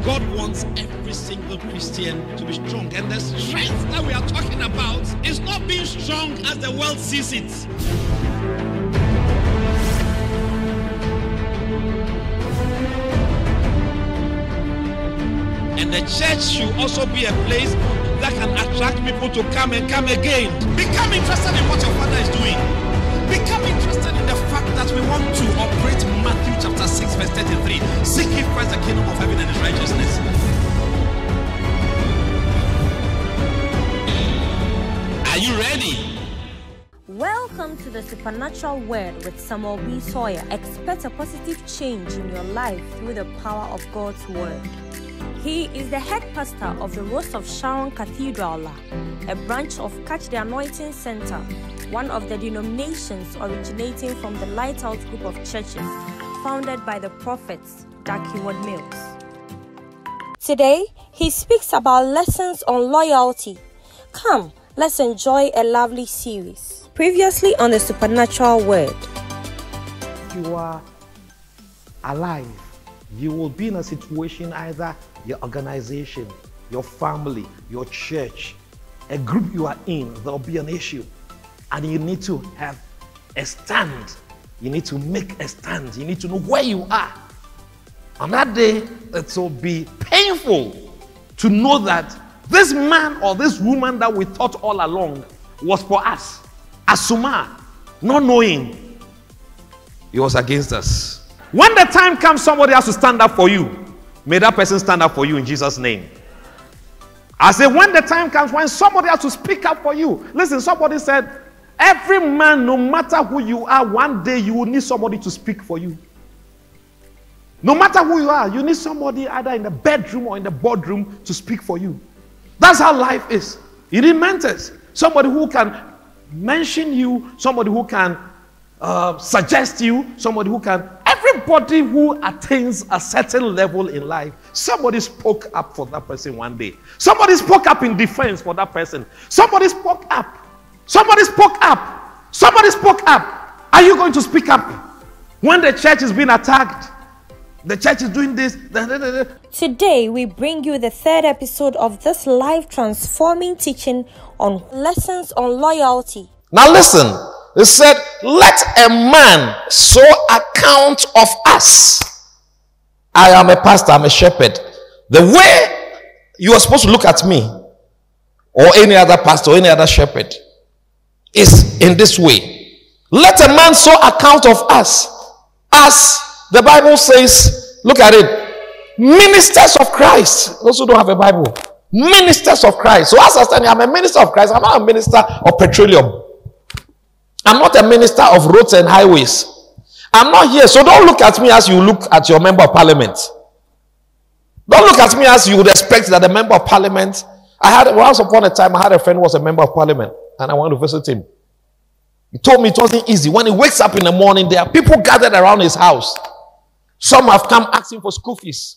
God wants every single Christian to be strong. And the strength that we are talking about is not being strong as the world sees it. And the church should also be a place that can attract people to come and come again. Become interested in what your Father is doing. Become interested in the fact that we want to operate Matthew chapter 6 verse 33. Seek ye first the kingdom of heaven and his righteousness. Are you ready? Welcome to the Supernatural Word with Samuel B. Sawyerr. Expect a positive change in your life through the power of God's Word. He is the head pastor of the Rose of Sharon Cathedral, a branch of Catch the Anointing Center, one of the denominations originating from the Lighthouse group of churches founded by the prophets Dag Heward-Mills. Today, he speaks about lessons on loyalty. Come, let's enjoy a lovely series. Previously on the Supernatural Word. You are alive. You will be in a situation, either your organization, your family, your church, a group you are in, there will be an issue. And you need to have a stand. You need to make a stand. You need to know where you are. On that day, it will be painful to know that this man or this woman that we thought all along was for us. Asuma, not knowing he was against us. When the time comes, somebody has to stand up for you. May that person stand up for you in Jesus' name. I say, when the time comes when somebody has to speak up for you. Listen, somebody said, every man, no matter who you are, one day you will need somebody to speak for you. No matter who you are, you need somebody either in the bedroom or in the boardroom to speak for you. That's how life is. You need mentors. Somebody who can mention you, somebody who can suggest you, somebody who can... Everybody who attains a certain level in life, somebody spoke up for that person one day. Somebody spoke up in defense for that person. Somebody spoke up. Somebody spoke up. Somebody spoke up. Are you going to speak up when the church is being attacked? The church is doing this. Today, we bring you the third episode of this life-transforming teaching on lessons on loyalty. Now listen. It said, let a man so account of us. I am a pastor, I'm a shepherd. The way you are supposed to look at me or any other pastor or any other shepherd is in this way. Let a man so account of us as the Bible says, look at it, ministers of Christ. Those who don't have a Bible, ministers of Christ. So as I stand here, I'm a minister of Christ. I'm not a minister of petroleum. I'm not a minister of roads and highways. I'm not here. So don't look at me as you look at your member of parliament. Don't look at me as you would expect that a member of parliament. Once upon a time, I had a friend who was a member of parliament and I wanted to visit him. He told me it wasn't easy. When he wakes up in the morning, there are people gathered around his house. Some have come asking for school fees.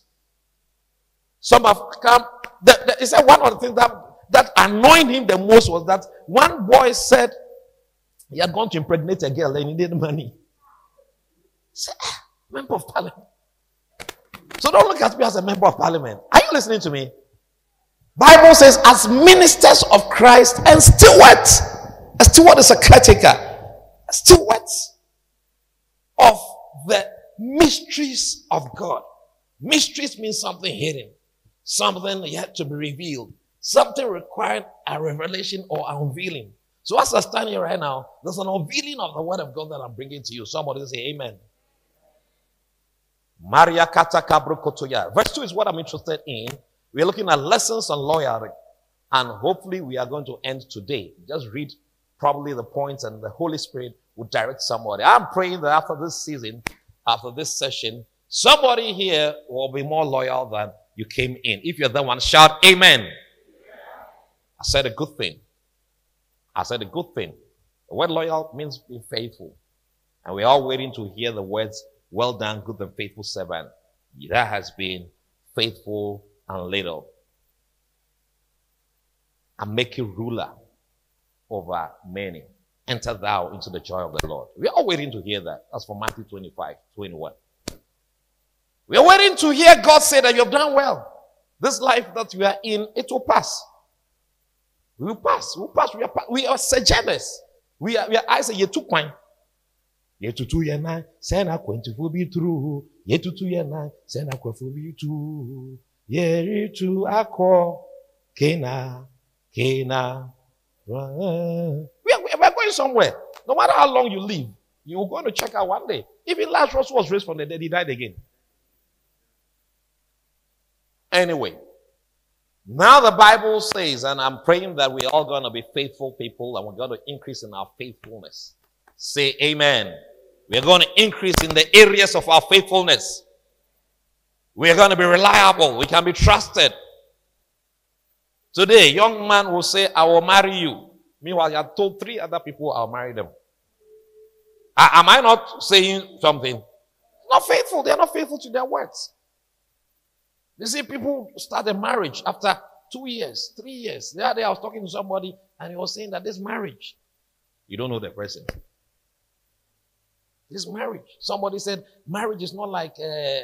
Some have come. He said one of the things that annoyed him the most was that one boy said, he had gone to impregnate a girl and he needed money. Say, member of parliament. So don't look at me as a member of parliament. Are you listening to me? Bible says, as ministers of Christ and stewards. A steward is a caretaker. A steward of the mysteries of God. Mysteries means something hidden. Something yet to be revealed. Something requiring a revelation or unveiling. So as I stand here right now, there's an unveiling of the word of God that I'm bringing to you. Somebody say amen. Maria Kata Kabro Kotoya. Verse 2 is what I'm interested in. We're looking at lessons on loyalty. And hopefully we are going to end today. Just read probably the points and the Holy Spirit will direct somebody. I'm praying that after this season, after this session, somebody here will be more loyal than you came in. If you're the one, shout amen. I said a good thing. I said a good thing. The word loyal means be faithful. And we're all waiting to hear the words, well done, good and faithful servant. That has been faithful and little. And make you ruler over many. Enter thou into the joy of the Lord. We're all waiting to hear that. That's from Matthew 25, 21. We're waiting to hear God say that you have done well. This life that we are in, it will pass. We will pass. We will pass. We are sojourners. We are I say ye 2 coin. Ye to 2 year 9. Send a coin to be true. Ye to 2 year 9. Send a coin for you too. Ye to a call. Kena. We are going somewhere. No matter how long you live, you're going to check out one day. Even Lazarus was raised from the dead, he died again. Anyway, now the Bible says, and I'm praying that we're all going to be faithful people and we're going to increase in our faithfulness. Say amen. We're going to increase in the areas of our faithfulness. We're going to be reliable. We can be trusted. Today, young man will say, I will marry you. Meanwhile, you have told 3 other people I'll marry them. Am I not saying something? Not faithful. They're not faithful to their words. You see, people start a marriage after 2 years, 3 years. The other day I was talking to somebody and he was saying that this marriage, you don't know the person. This marriage. Somebody said, marriage is not like,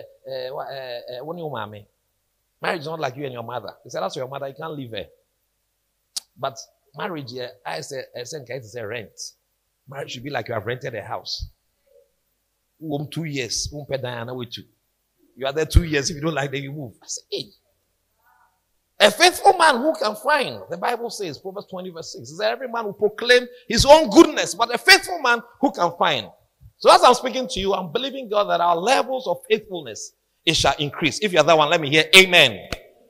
marriage is not like you and your mother. He said, that's your mother, you can't leave her. But marriage, I said, it's a rent. Marriage should be like you have rented a house. 2 years, you are there 2 years. If you don't like them, you move. I say, hey. A faithful man who can find, the Bible says, Proverbs 20 verse 6, is every man who proclaim his own goodness, but a faithful man who can find. So as I'm speaking to you, I'm believing God that our levels of faithfulness, it shall increase. If you're that one, let me hear amen.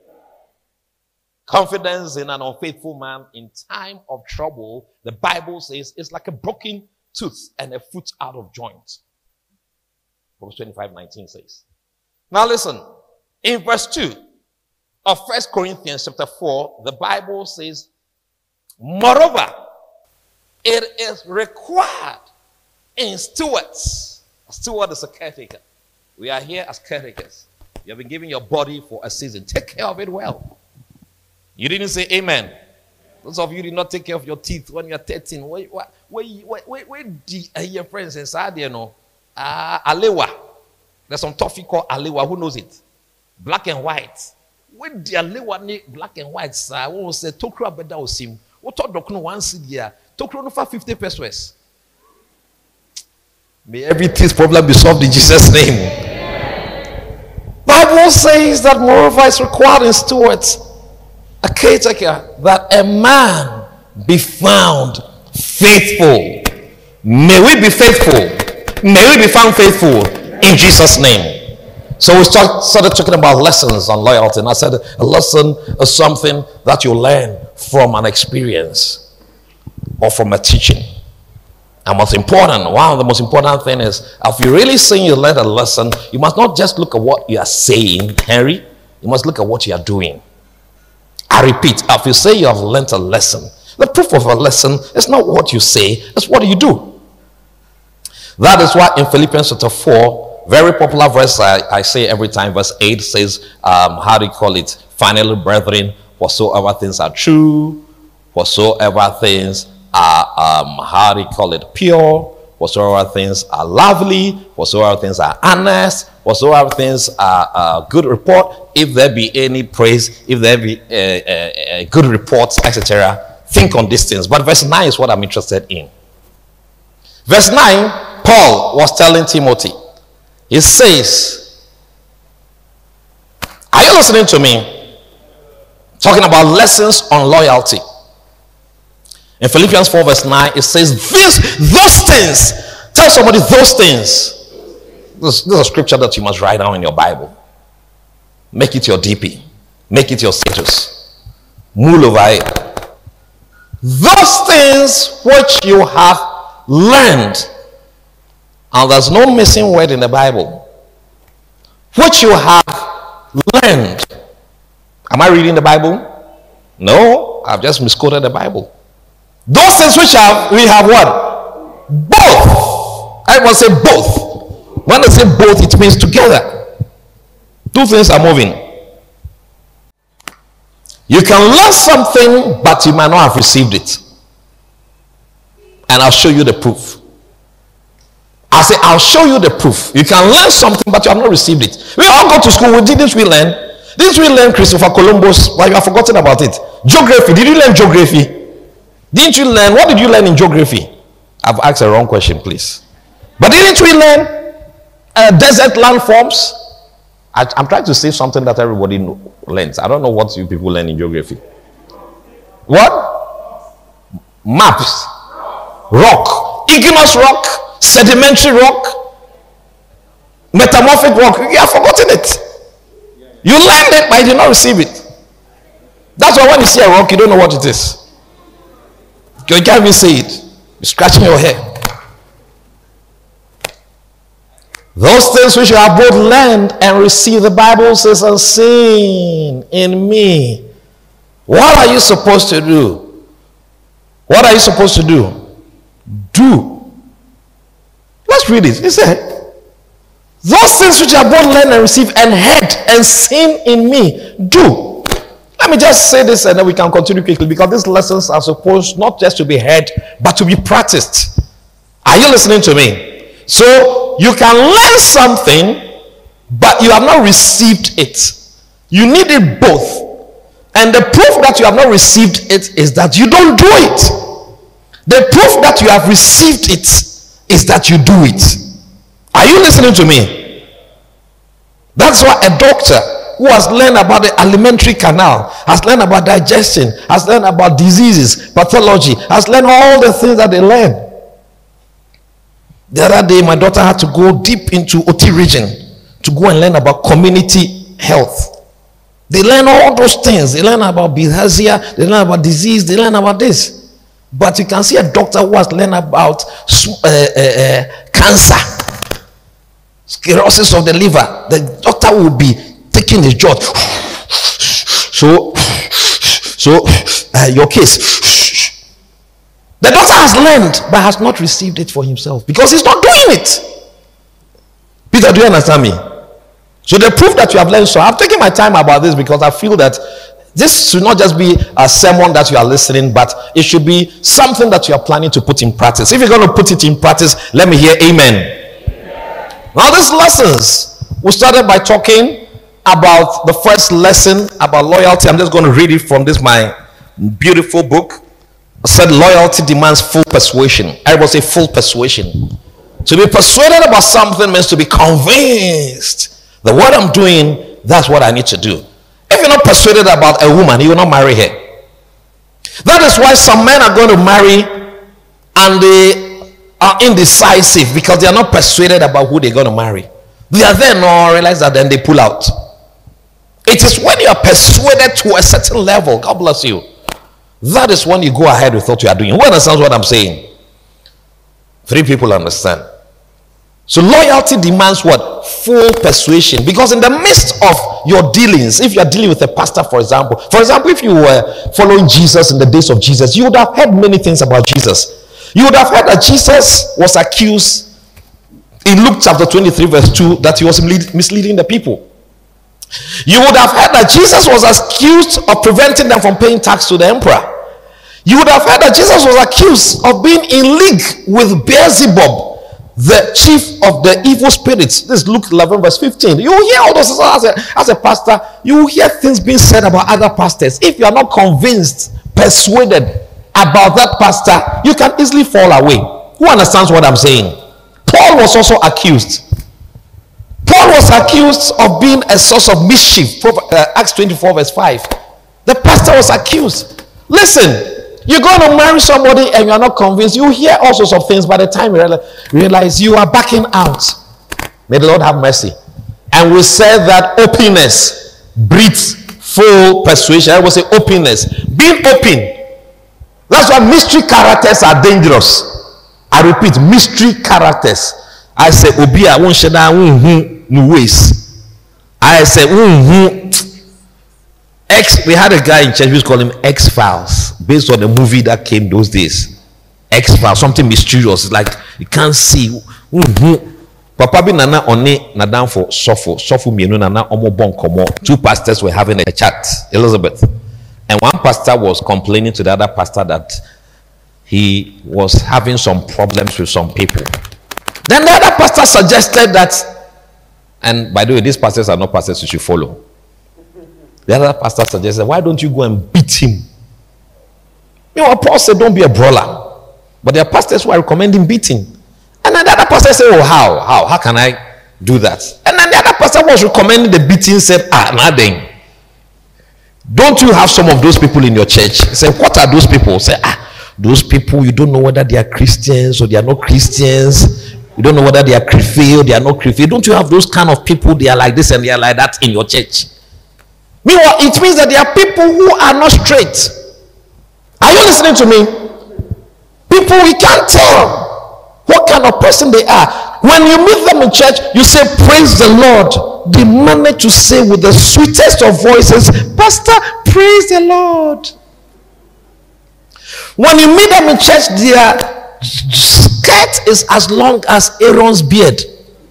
Confidence in an unfaithful man in time of trouble, the Bible says, is like a broken tooth and a foot out of joint. Proverbs 25:19 says. Now listen, in verse 2 of 1 Corinthians chapter 4, the Bible says, moreover, it is required in stewards. A steward is a caretaker. We are here as caretakers. You have been given your body for a season. Take care of it well. You didn't say amen. Those of you did not take care of your teeth when you are 13. Where your friends inside there, no? Alewa. There's some toffee called Alewa. Who knows it? Black and white. Where the Alewa black and white, sir? We will say, Tokro Abeda Osim. What talk Dokno 1 CD? Tokro no for 50 pesos. May every teeth problem be solved in Jesus' name. Bible says that moreover is required in stewards, a caretaker, that a man be found faithful. May we be faithful. May we be found faithful in Jesus' name. So we started talking about lessons on loyalty. And I said a lesson is something that you learn from an experience or from a teaching. And one of the most important things is, if you're really saying you learned a lesson, you must not just look at what you are saying, Henry. You must look at what you are doing. I repeat, if you say you have learned a lesson, the proof of a lesson is not what you say, it's what you do. That is why in Philippians chapter 4, very popular verse I say every time, verse 8 says, finally, brethren, whatsoever things are true, whatsoever things are, pure, whatsoever things are lovely, whatsoever things are honest, whatsoever things are good report, if there be any praise, if there be good reports, etc., think on these things. But verse 9 is what I'm interested in. Verse 9, Paul was telling Timothy, he says, are you listening to me? Talking about lessons on loyalty. In Philippians 4 verse 9, it says, those things. Tell somebody those things. This is a scripture that you must write down in your Bible. Make it your DP. Make it your status. Mull over it. Those things which you have learned. And there's no missing word in the Bible. Which you have learned. Am I reading the Bible? No, I've just misquoted the Bible. Those things which we have what? Both. I will say both. When I say both, it means together. Two things are moving. You can learn something, but you might not have received it. And I'll show you the proof. I say, I'll show you the proof. You can learn something, but you have not received it. We all go to school. Didn't we learn? Didn't we learn Christopher Columbus? Well, you have forgotten about it. Geography. Did you learn geography? Didn't you learn? What did you learn in geography? I've asked a wrong question, please. But didn't we learn desert landforms? I'm trying to say something that everybody learns. I don't know what you people learn in geography. What? Maps. Rock. Igneous rock. Sedimentary rock. Metamorphic rock. You have forgotten it. You learned it, but you did not receive it. That's why when you see a rock, you don't know what it is. You can't even say it. You're scratching your head. Those things which you have both learned and received, the Bible says, and seen in me. What are you supposed to do? What are you supposed to do? Do. Let's read it. It said, those things which you have both learned and received and heard and seen in me, do. Let me just say this and then we can continue quickly, because these lessons are supposed not just to be heard but to be practiced. Are you listening to me? So you can learn something but you have not received it. You need it both. And the proof that you have not received it is that you don't do it. The proof that you have received it is that you do it. Are you listening to me? That's why a doctor who has learned about the alimentary canal, has learned about digestion, has learned about diseases, pathology, has learned all the things that they learn. The other day, my daughter had to go deep into OT region to go and learn about community health. They learn all those things. They learn about bilharzia, they learn about disease, they learn about this. But you can see a doctor who has learned about cancer, sclerosis of the liver. The doctor will be taking his jaw. So your case. The doctor has learned but has not received it for himself because he's not doing it. Peter, do you understand me? So the proof that you have learned. So I'm taking my time about this because I feel that this should not just be a sermon that you are listening, but it should be something that you are planning to put in practice. If you're going to put it in practice, let me hear amen. Now these lessons, we started by talking about the first lesson about loyalty. I'm just going to read it from this my beautiful book. I said loyalty demands full persuasion. I will say full persuasion. To be persuaded about something means to be convinced that what I'm doing, that's what I need to do. If you're not persuaded about a woman, you will not marry her. That is why some men are going to marry and they are indecisive because they are not persuaded about who they're going to marry. They are there no realize that, then they pull out. It is when you are persuaded to a certain level, God bless you, that is when you go ahead with what you are doing. Who understands what I'm saying? 3 people understand. So loyalty demands what? Full persuasion. Because in the midst of your dealings, if you are dealing with a pastor, for example, if you were following Jesus in the days of Jesus, you would have heard many things about Jesus. You would have heard that Jesus was accused in Luke chapter 23 verse 2 that he was misleading the people. You would have heard that Jesus was accused of preventing them from paying tax to the emperor. You would have heard that Jesus was accused of being in league with Beelzebub, the chief of the evil spirits. This is Luke 11 verse 15. You will hear all those as a pastor. You will hear things being said about other pastors. If you are not convinced, persuaded about that pastor, you can easily fall away. Who understands what I'm saying? Paul was also accused. Paul was accused of being a source of mischief. Acts 24 verse 5. The pastor was accused. Listen, you're going to marry somebody and you're not convinced. You hear all sorts of things. By the time you realize you are backing out. May the Lord have mercy. And we said that openness breeds full persuasion. I will say openness. Being open. That's why mystery characters are dangerous. I repeat, mystery characters. I say Obia won't share that no ways. I say we had a guy in church, we used to call him X-Files, based on the movie that came those days. X-Files, something mysterious, like you can't see. Papa bi nana oni nadam for sofu mienu nana omo bon komo. 2 pastors were having a chat, Elizabeth, and one pastor was complaining to the other pastor that he was having some problems with some people. Then the other pastor suggested that, and by the way, these pastors are not pastors you should follow. The other pastor suggested, why don't you go and beat him? You know, Paul said, don't be a brawler. But there are pastors who are recommending beating. And then the other pastor said, oh, how can I do that? And then the other pastor was recommending the beating, said, nothing. Don't you have some of those people in your church? Say, what are those people? Say, those people, you don't know whether they are Christians or they are not Christians. You don't know whether they are Crefe or they are not Crefe. Don't you have those kind of people, they are like this and they are like that in your church? Meanwhile, it means that there are people who are not straight. Are you listening to me? People, we can't tell what kind of person they are. When you meet them in church, you say, praise the Lord. They manage to say with the sweetest of voices, Pastor, praise the Lord. When you meet them in church, their skirt is as long as Aaron's beard.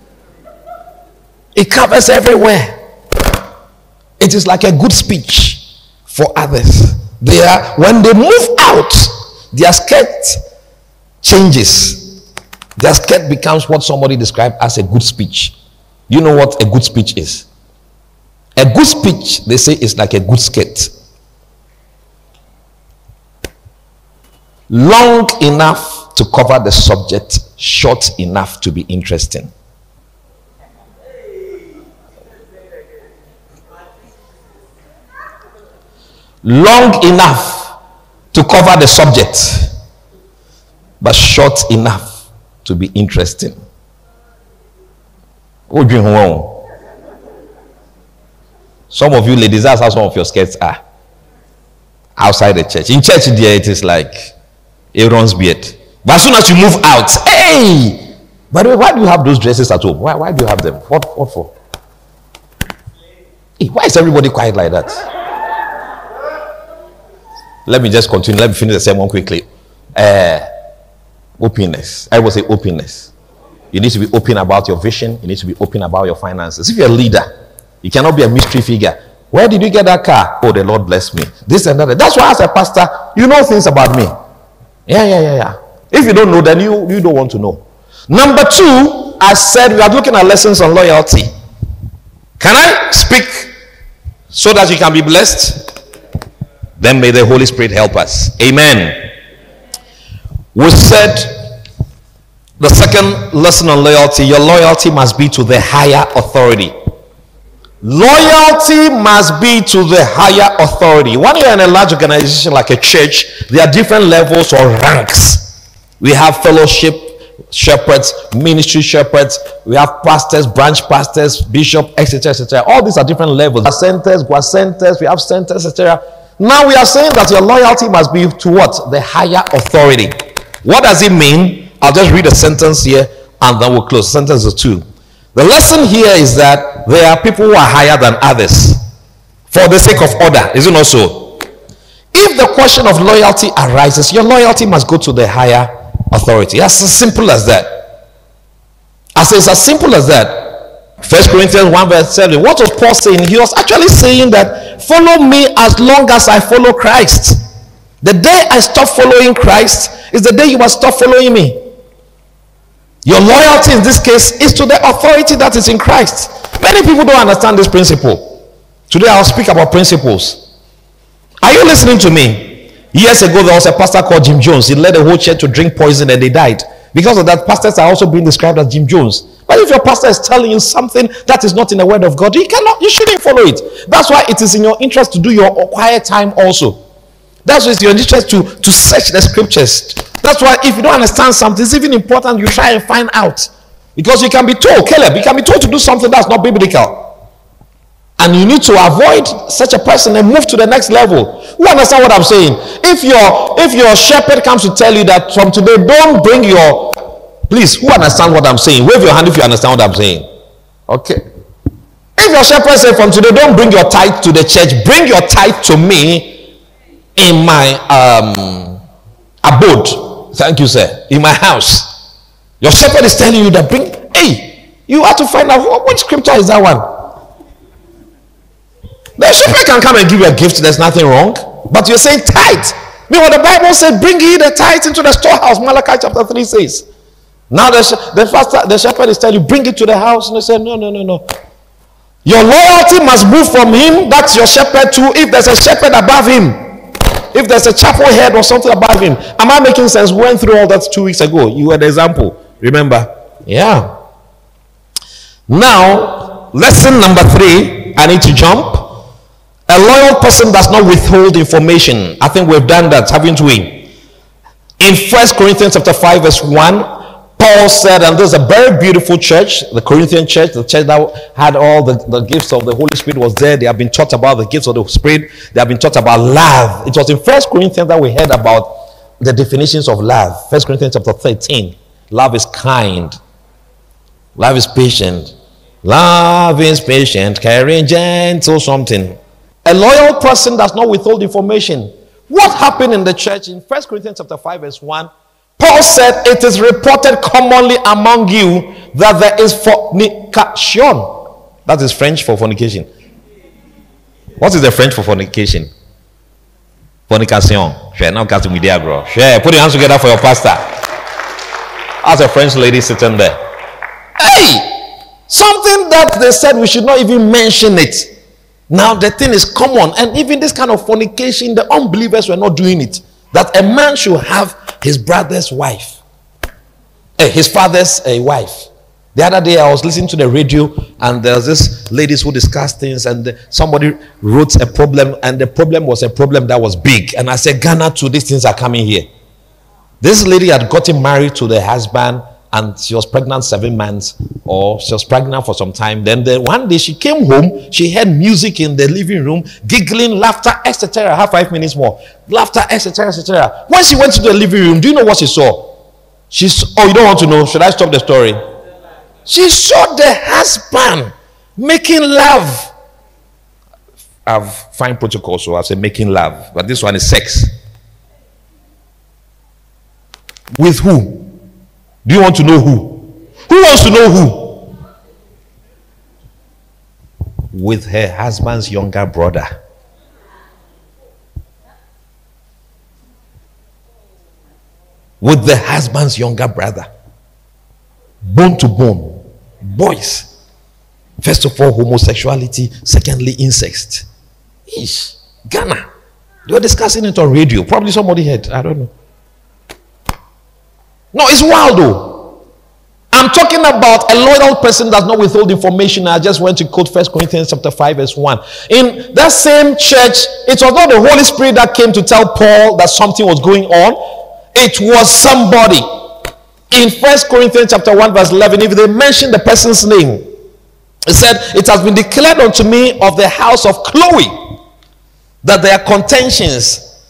It covers everywhere. It is like a good speech for others. When they move out, their skirt changes. Their skirt becomes what somebody described as a good speech. You know what a good speech is? A good speech, they say, is like a good skirt. Long enough to cover the subject, short enough to be interesting. Long enough to cover the subject, but short enough to be interesting. Some of you ladies, that's how some of your skirts are. Outside the church. In church, there it is like Aaron's beard. But as soon as you move out, hey! By the way, why do you have those dresses at home? Why do you have them? What for? Hey, why is everybody quiet like that? Let me just continue. Let me finish the sermon quickly. Openness. I will say openness. You need to be open about your vision. You need to be open about your finances. If you're a leader, you cannot be a mystery figure. Where did you get that car? Oh, the Lord bless me. This and that. That's why as a pastor, you know things about me. Yeah. If you don't know, then you don't want to know. Number 2, I said we are looking at lessons on loyalty. Can I speak so that you can be blessed? Then may the Holy Spirit help us. Amen. We said the second lesson on loyalty, your loyalty must be to the higher authority. Loyalty must be to the higher authority. When you're in a large organization like a church, there are different levels or ranks. We have fellowship shepherds, ministry shepherds, we have pastors, branch pastors, bishop, etc., etc. All these are different levels. Centers, we have centers, etc. Now we are saying that your loyalty must be to what? The higher authority. What does it mean? I'll just read a sentence here and then we'll close. Sentence 2. The lesson here is that there are people who are higher than others for the sake of order. Is it not so? If the question of loyalty arises, your loyalty must go to the higher authority. That's as simple as that. I say it's as simple as that. 1 Corinthians 1 verse 7. What was Paul saying? He was actually saying that follow me as long as I follow Christ. The day I stop following Christ is the day you must stop following me. Your loyalty in this case is to the authority that is in Christ. Many people don't understand this principle. Today I'll speak about principles. Are you listening to me? Years ago there was a pastor called Jim Jones. He led the whole church to drink poison and they died. Because of that, pastors are also being described as Jim Jones. But if your pastor is telling you something that is not in the word of God, you shouldn't follow it. That's why it is in your interest to do your quiet time also. That's why it's your interest to search the scriptures. That's why if you don't understand something, it's even important you try and find out. Because you can be told, Caleb, you can be told to do something that's not biblical. And you need to avoid such a person and move to the next level. You understand what I'm saying? If your shepherd comes to tell you that from today, don't bring your... Please, who understand what I'm saying? Wave your hand if you understand what I'm saying. Okay. If your shepherd says from today, don't bring your tithe to the church, bring your tithe to me in my abode. Thank you, sir. In my house. Your shepherd is telling you that you have to find out which scripture is that one. The shepherd can come and give you a gift, there's nothing wrong. But you're saying tithe. Meanwhile, the Bible said, bring ye the tithe into the storehouse. Malachi chapter 3 says. Now the shepherd is telling you, bring it to the house. And they said, no. Your loyalty must move from him, that's your shepherd, to if there's a shepherd above him. If there's a chapel head or something above him. Am I making sense? We went through all that 2 weeks ago. You were the example. Remember? Yeah. Now, lesson number 3. I need to jump. A loyal person does not withhold information. I think we've done that, haven't we? In 1 Corinthians chapter 5 verse 1, Paul said, and there's a very beautiful church, the Corinthian church, the church that had all the gifts of the Holy Spirit was there. They have been taught about the gifts of the Spirit. They have been taught about love. It was in 1 Corinthians that we heard about the definitions of love. 1 Corinthians chapter 13. Love is kind. Love is patient. Love is patient, caring, gentle, something. A loyal person does not withhold information. What happened in the church in 1 Corinthians chapter 5 verse 1? Paul said, it is reported commonly among you that there is fornication. That is French for fornication. What is the French for fornication? Fornication. Sure, now casting with the bro. Sure, put your hands together for your pastor. As a French lady sitting there. Hey! Something that they said we should not even mention it. Now the thing is common. And even this kind of fornication, the unbelievers were not doing it. That a man should have his brother's wife, his father's wife. The other day I was listening to the radio, and there was this ladies who discussed things, and somebody wrote a problem, and the problem was a problem that was big. And I said, Ghana too, these things are coming here. This lady had gotten married to the husband, and she was pregnant 7 months, or she was pregnant for some time. Then one day she came home, she heard music in the living room, giggling, laughter, etc. I have 5 minutes more. Laughter, etc., etc. When she went to the living room, do you know what she saw? Oh, you don't want to know? Should I stop the story? She saw the husband making love. I have fine protocol, so I say making love. But this one is sex. With who? Do you want to know who? Who wants to know who? With her husband's younger brother. With the husband's younger brother. Bone to bone. Boys. First of all, homosexuality. Secondly, incest. Ish. Ghana. They were discussing it on radio. Probably somebody heard. I don't know. No, it's wild though. I'm talking about a loyal person does not withhold information. I just went to quote 1 Corinthians chapter 5 verse 1. In that same church, it was not the Holy Spirit that came to tell Paul that something was going on. It was somebody. In 1 Corinthians chapter 1 verse 11, if they mention the person's name, it said, it has been declared unto me of the house of Chloe that there are contentions.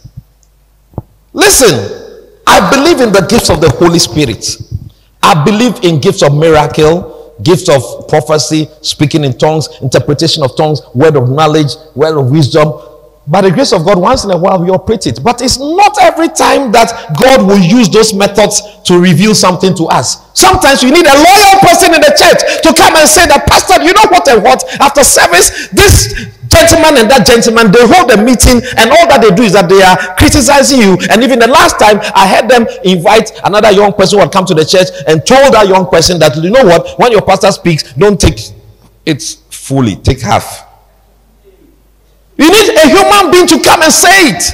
Listen. I believe in the gifts of the Holy Spirit. I believe in gifts of miracle, gifts of prophecy, speaking in tongues, interpretation of tongues, word of knowledge, word of wisdom. By the grace of God, once in a while we operate it. But it's not every time that God will use those methods to reveal something to us. Sometimes you need a loyal person in the church to come and say that, Pastor, you know what and what? After service, this gentleman and that gentleman, they hold a meeting, and all that they do is that they are criticizing you. And even the last time, I had them invite another young person who had come to the church and told that young person that, you know what, when your pastor speaks, don't take it fully, take half. You need a human being to come and say it.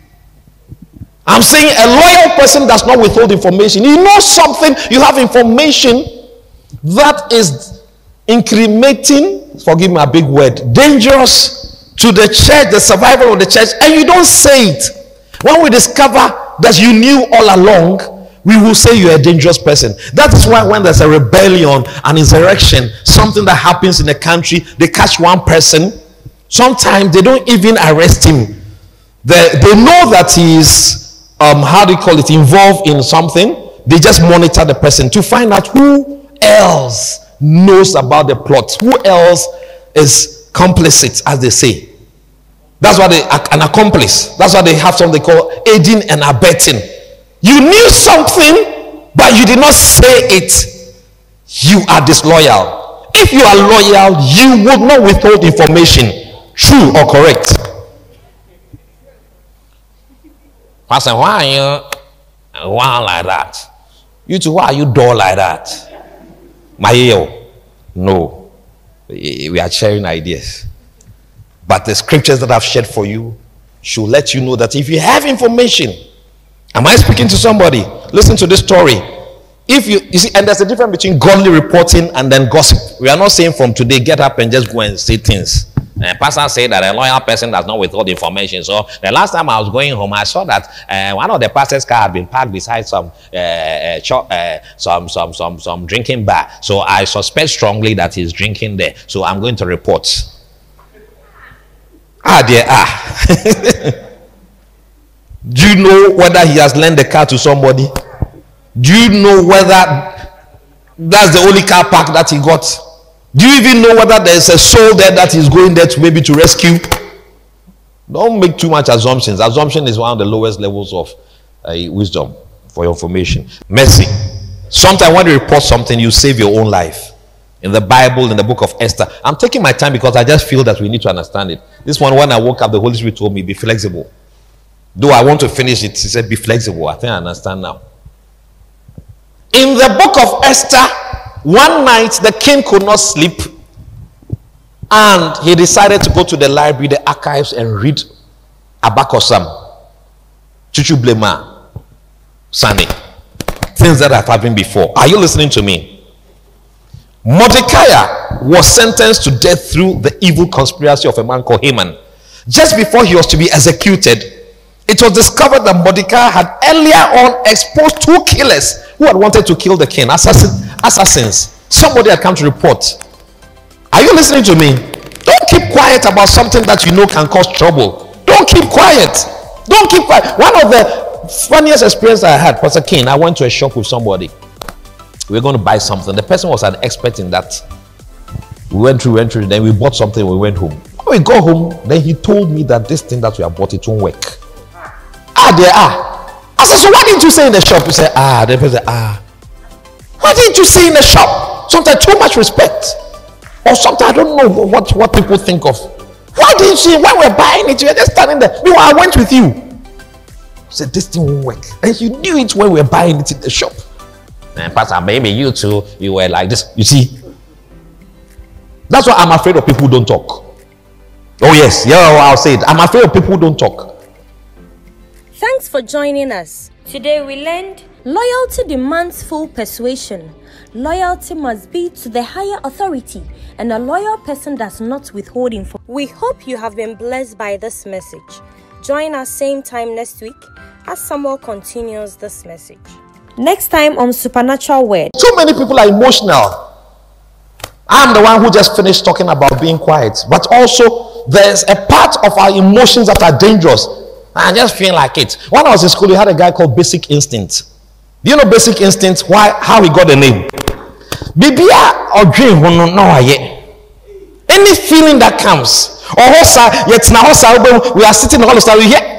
I'm saying a loyal person does not withhold information. You know something, you have information that is incriminating, forgive me a big word, dangerous to the church, the survival of the church, and you don't say it. When we discover that you knew all along, we will say you're a dangerous person. That is why when there's a rebellion, an insurrection, something that happens in a country, they catch one person, sometimes they don't even arrest him. They know that he is involved in something. They just monitor the person to find out who else knows about the plot, who else is complicit, as they say. That's why an accomplice. That's why they have something called aiding and abetting. You knew something, but you did not say it. You are disloyal. If you are loyal, you would not withhold information. True or correct? Pastor, why are you like that? You too, why are you dull like that? No. We are sharing ideas. But the scriptures that I've shared for you should let you know that if you have information, am I speaking to somebody? Listen to this story. If you see, and there's a difference between godly reporting and then gossip. We are not saying from today, get up and just go and say things. Pastor said that a loyal person does not withhold information. So the last time I was going home, I saw that one of the pastor's car had been parked beside some drinking bar. So I suspect strongly that he's drinking there. So I'm going to report. Do you know whether he has lent the car to somebody? Do you know whether that's the only car park that he got? Do you even know whether there's a soul there that he's going there to maybe to rescue? Don't make too much assumptions. Assumption is one of the lowest levels of wisdom, for your information. Mercy. Sometimes when you report something, you save your own life. In the Bible, in the book of Esther. I'm taking my time because I just feel that we need to understand it. This one, when I woke up, the Holy Spirit told me, be flexible. Though I want to finish it, he said, be flexible. I think I understand now. In the book of Esther, one night the king could not sleep, and he decided to go to the library, the archives, and read Abakosam, Chuchu Blema, Sani, things that have happened before. Are you listening to me? Mordecai was sentenced to death through the evil conspiracy of a man called Haman. Just before he was to be executed, it was discovered that Mordecai had earlier on exposed 2 killers who had wanted to kill the king, assassins. Somebody had come to report. Are you listening to me? Don't keep quiet about something that you know can cause trouble. Don't keep quiet. Don't keep quiet. One of the funniest experiences I had, Pastor King, I went to a shop with somebody. We were going to buy something. The person was an expert in that. We went through, then we bought something, we went home. When we got home, then he told me that this thing that we have bought, it won't work. I said, so why didn't you say in the shop? He said, the person said, why didn't you say in the shop? Sometimes too much respect. Or sometimes I don't know what people think of. Why didn't you say when we're buying it, you're just standing there? Meanwhile, I went with you. He said, this thing won't work. And you knew it when we were buying it in the shop. And Pastor, maybe you too, you were like this. You see, that's why I'm afraid of people who don't talk. Oh yes, I'll say it. I'm afraid of people who don't talk. Thanks for joining us. Today we learned loyalty demands full persuasion. Loyalty must be to the higher authority, and a loyal person does not withhold information. We hope you have been blessed by this message. Join us same time next week as Samuel continues this message. Next time on Supernatural Word. Too many people are emotional. I'm the one who just finished talking about being quiet. But also, there's a part of our emotions that are dangerous. I just feel like it. When I was in school, we had a guy called Basic Instinct. Do you know Basic Instinct? How he got the name? Bibia or dream, any feeling that comes. Or we are sitting all the time, we hear.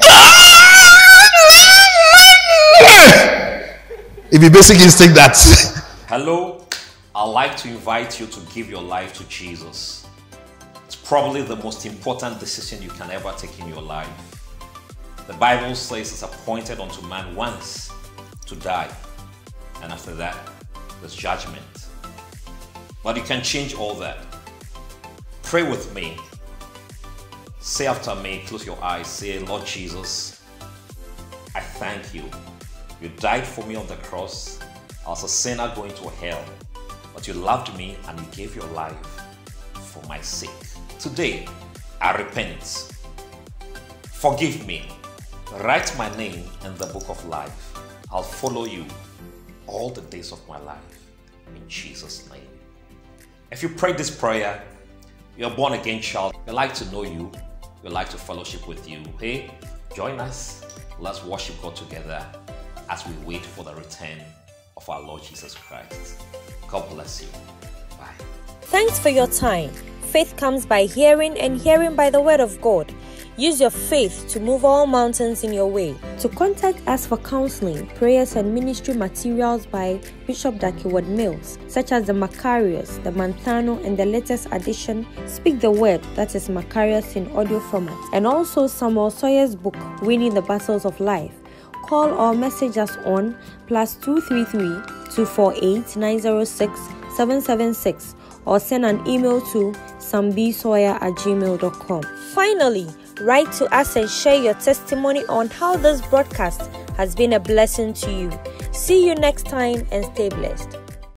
If you Basic Instinct that. Hello, I'd like to invite you to give your life to Jesus. It's probably the most important decision you can ever take in your life. The Bible says it's appointed unto man once to die, and after that, there's judgment. But you can change all that. Pray with me. Say after me, close your eyes, say, Lord Jesus, I thank you. You died for me on the cross. I was a sinner going to hell, but you loved me and you gave your life for my sake. Today, I repent. Forgive me. Write my name in the book of life. I'll follow you all the days of my life. In Jesus' name. If you prayed this prayer, you're a born-again child, we'd like to know you, we'd like to fellowship with you. Hey, join us. Let's worship God together as we wait for the return of our Lord Jesus Christ. God bless you. Bye. Thanks for your time. Faith comes by hearing, and hearing by the word of God. Use your faith to move all mountains in your way. To contact us for counseling, prayers, and ministry materials by Bishop Dakiwad Mills, such as the Macarius, the Manthano, and the latest edition, Speak the Word, that is Macarius in audio format, and also Samuel Sawyer's book, Winning the Battles of Life. Call or message us on +233 248 906 776 or send an email to sambsawyerr@gmail.com. Finally, write to us and share your testimony on how this broadcast has been a blessing to you. See you next time and stay blessed.